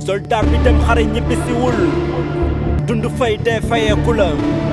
soldat bi dem xare ñibbisiwul dund fay dee fayeeku la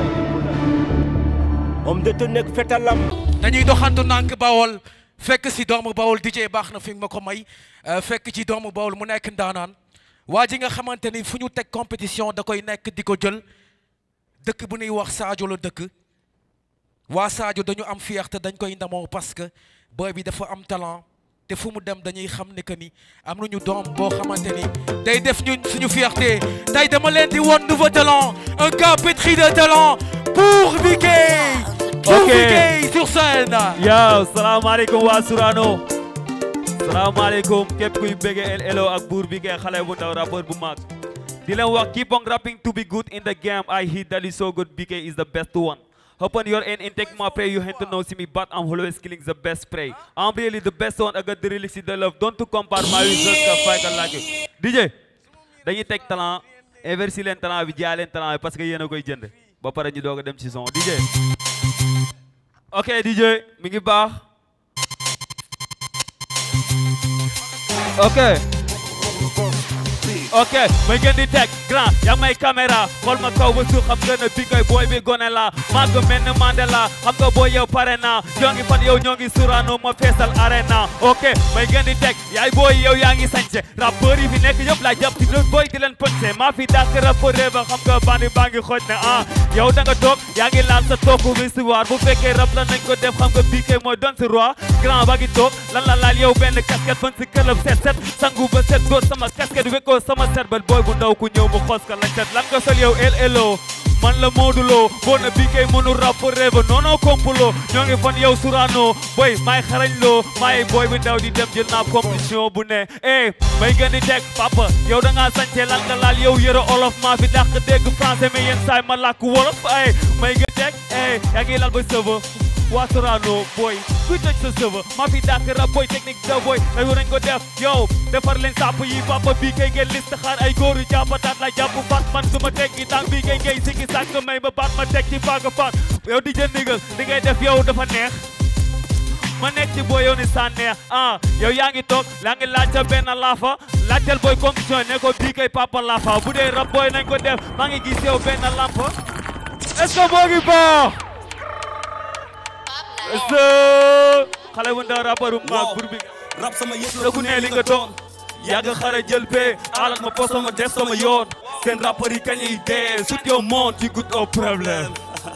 om de tu nekk fetalam dañuy doxantu nànk Bawol fekk si doomu Bawol DJ baax na fi ma ko may fekk ci doomu Bawol mu nekk ndaanaan waa ji nga xamante ni fu ñu teg compétition da koy nekk di ko jël dëkk bu ñuy wax Sadio la dëkk waa Sadio dañu am fierté dañ koy ndamoo parce que boy bi dafa am talent te fu mu dem dañuy xam ne que ni am nañu doom boo xamante ni day def ñun suñu fierté tey dama leen di woon nouveau talent un gars pétri de talent pour Bikey. Pour Bikey sur scène. Yo, salaamaaleykum waa Sorano. salaamaaleykum képp kuy bëgg Elo ak Bour Bikey xale bu ndaw rappeur bu mag. di leen wax keep on rapping to be good in the game. I hear that is so good. Bikey is the best one. Open your end and take my pray. You have to know see me, but I'm always killing the best prey. I'm really the best one. I got the lyrics the love. Don't to compare my results. Fight like it. DJ, dañuy teg talent, inverser leen talent bi jaay leen talent parce que yéen a koy jënd. Ba pare ñu doog a dem ci son DJ. Ok DJ, mi ngi baax. Ok. Ok, may ngeen di teg grand yaa may caméra xool ma kaw ba suuf xam nga ne Bikey booy bi gone la maa ko mel ne Mandela xam nga booy yow pare na ñoo ngi fan yow ñoo ngi Sorano ma feesal arena ok may ngeen di teg yaay booy yow yaa ngi sañse rappeur yi fi nekk yëpp laa jàpp ci booy di leen pënse maa fi dàq rappeur ba xam nga bandi baa ngi xooj ne yow da nga toog yaa ngi laal sa tooku histoire bu fekkee rap la nañ ko def xam nga Bikey mooy doon si roi grand ba ngi toog lan la laal yow benn casquette fan si këlëb set sangu ba set góor sama casquette wekkoo sama serbal boy bu ndaw ku ñëw mu xos ka lañ set lan nga sol yow Elo man la Modulo boo na Bikey mënu rap rêve noono complot ñoo ngi fan yow Sorano boy maay xarañ loo maay boy bu ndaw di dem jël naa compétition bu ne may gën di teg papa yow da ngaa sañce lan nga laal yow yëre olof maa fi dàq dégg français mais yenn saay ma làkk wolof may gën teg yaa ngi lal ba sëba waa Sorano boy kuy tëj sa sëba maa fi dàq rap boy technique da boy dañu nañ ko def yow defar leen sàpp yi papa Bikey ngeen liste xaar ay góoru jàppataat la jàpp faat man su ma teg gi tàng Bikey ngay sikki sàkk may ba baat ma teg ci faaga faat yow di jël ndigal li ngay def yow dafa neex ma nekk ci booy yow ni sa neex yow yaa ngi toog yaa ngi laaj sa benn laafa laajteel booy condition ne ko Bikey papa laafa bu dee rap booy nañ ko def maa ngi gis yow benn lampa est-ce que moo ngi baax xale bu ndaw rappeur bu mag Bour Bikey rap sama yëf la ku ne li nga doon yàgg xare jël bee alal ma poso ma def sama yoon seen rappeur yi kañ yi dee sut yow moon ci good au problème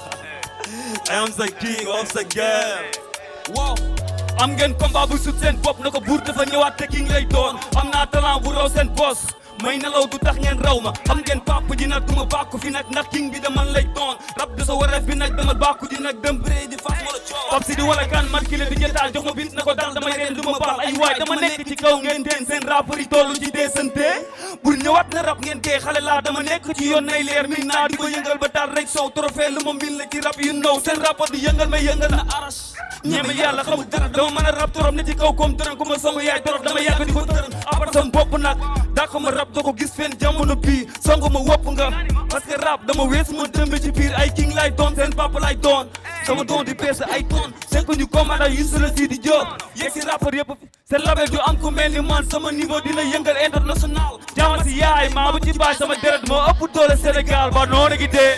I am the king of the game. wow am ngeen combat bu sut seen bopp na ko Bour dafa ñëwaat te king lay doon am naa talent bu raw seen boss may nelaw du tax ngeen raw ma xam ngeen papa ji nag du ma bàkku fi nag ndax king bi dama lay doon rap de sa wareef bi nag dama bàkku ji nag dem bëree di fas wala coow pap si di wala kan man kile di jëtaal jox ma bit na ko dal damay reen du ma baal ay waay dama nekk ci kaw ngeen teen seen rappeur yi tollu ci deesante Bour ñëwaat na rap ngeen dee xale laa dama nekk ci yoon nay leer min naa di ko yëngal ba taal rek sow trophée lu ma min la ci rap yu ndaw seen rappeur di yëngal may yëngal na aras ñeme yàlla xamul dara dama mën a rap torop ne ci kaw comme dërën ku ma song yaay torop dama yàgg di ko tërën apart sama bopp nag daa ko ma rap doo ko gis fenn jamono bii song ma wopp nga parce que rap dama weesu ma dëmbe ci biir ay king lay doon seen papa lay doon sama doon di peese ay tonnes seen ko ñu commanda yu sula si di job yegg si rappeur yëpp seen label du am ku mel ni man sama niveau dina yëngal international jaama si yaay maa bu ci baay sama deret moo ëpp doole Sénégal ba noonu gi dee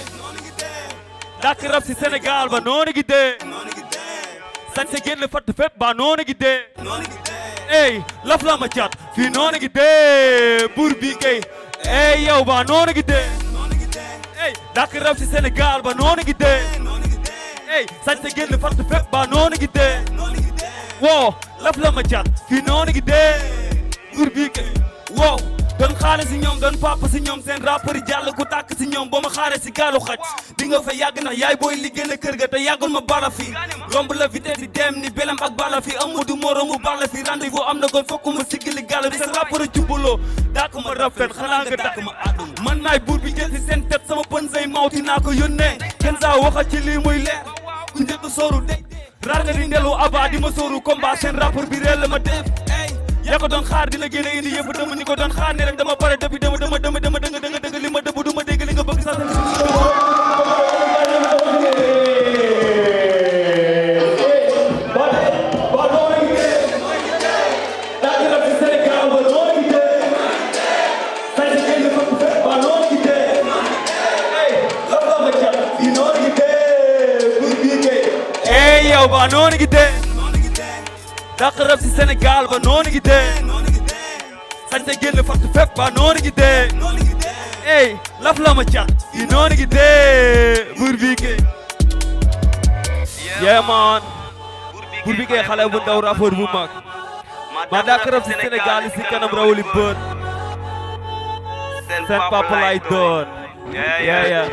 dàkk rap si Sénégal ba noonu gi dee sañ sa génn fatt fépp ba noonu gi dee laf la ma cat fii noonu gi dee Bour Bikey yow ba noonu gi dee dàkk rap si Sénégal ba noonu gi dee sañ sa génn fatt fépp ba noonu gi dee wow laf la ma cat fii noonu gi dee Bour Bikey wow doon xaare si ñoom doon papa si ñoom seen rappeur yi jàll ku tàkk si ñoom boo ma xaare si gaalu xaj di nga fa yàgg ndax yaay booy liggéey na kër ga te yàggul ma bala fi romb la vitesse di dem ni belem ak bala fi amudu moromu bala fi rendez-vous am na kon fokk ma siggali gàll bi seen rappeur a jubbaloo dàkk ma rafet xanaa nga dàkk ma àdduna man naay Bour bi jël si seen tet sama pën say mawti naa ko yónnee kenn saa waxa ci lii muy leer ku njëkk sooru de rar nga di ndelu aba di ma sooru combat seen rappeur bi réel la ma def yaa ko doon xaar di la génne indi yëpp dama ñi ko doon xaar ne rek dama pare depuis dama dëgg li ma dëbb du ma dégg li nga bëgg sax Sénégal ba noonu gi dee ba noonu ngi dee dàq rap si Sénégal ba noonu ngi dee sañ te génn fàttu fépp ba noonu ngi dee ey laf la ma cat yi noonu ngi dee buur bi ke yeah man buur bi ke xale bu ndaw rappeur bu mag ma dàq rap si Sénégal si kanam rawuli bët seen papa lay doon yeah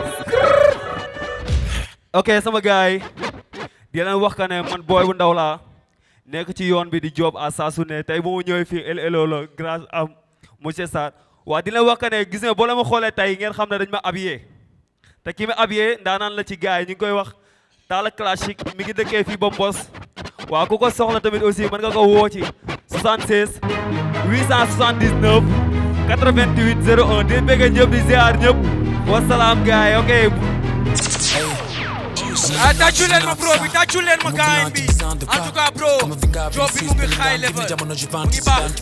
ok sama gaay di leen wax ka ne man booy bu ndaw laa nekk ci yoon bi di job à saa su ne tey bu ma ñëwee fii LLO la grâce à monsieur Sarr waa di leen wax ka ne gis nga boo leen ma xoolee tey ngeen xam ne dañ ma habillé te ki ma habillé ndaanaan la ci gaay yi ñu ngi koy wax Talla Classique mi ngi dëkkee fii ba Mbos waaw ku ko soxla tamit aussi mën nga ko woo ci 76 879 88 01 di bëgg ñëpp di ziar ñëpp wasalaam gaay ok tàccu leen ma bro bi tàccu leen ma gaañ bi en tout cas bro job bi mu ngi high level mu ngi baax